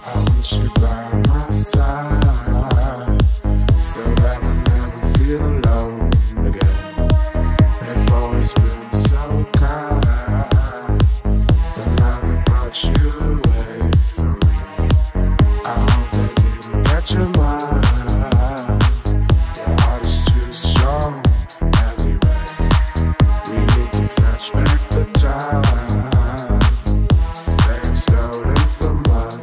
I want you by my side, so that I never feel alone again. They've always been so kind, but now they brought you away from me. I hope they didn't get your mind. Your heart is too strong anyway. We need to fetch back the time they have stolen from us.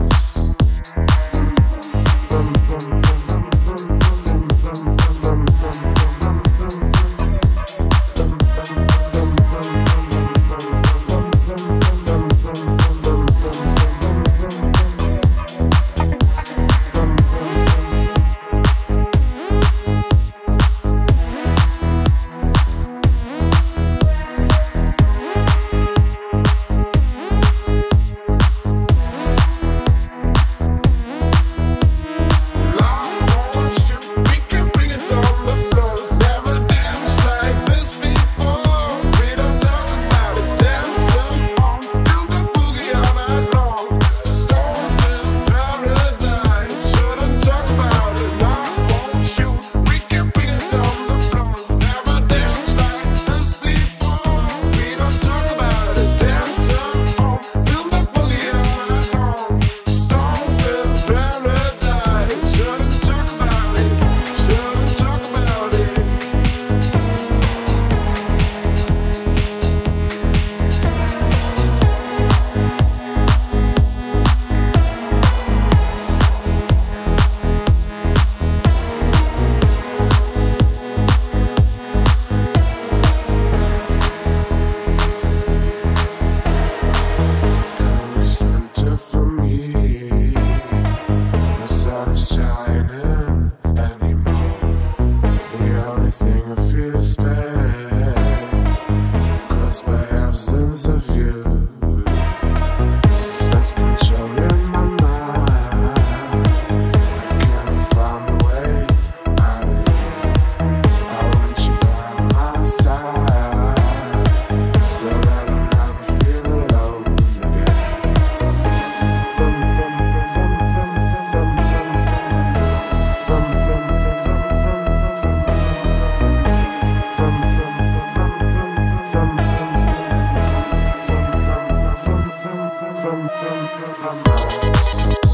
From